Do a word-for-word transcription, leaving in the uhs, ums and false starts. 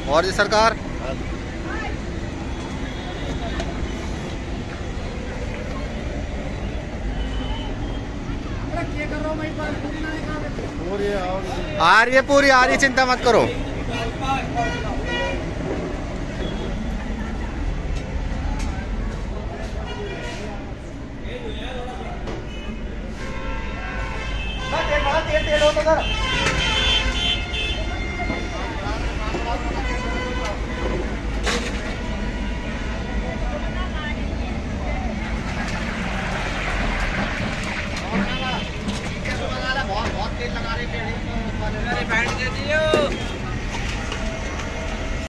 और जी सरकार आ रही है, पूरी आ रही है, चिंता मत करो। तेल तेल हो तो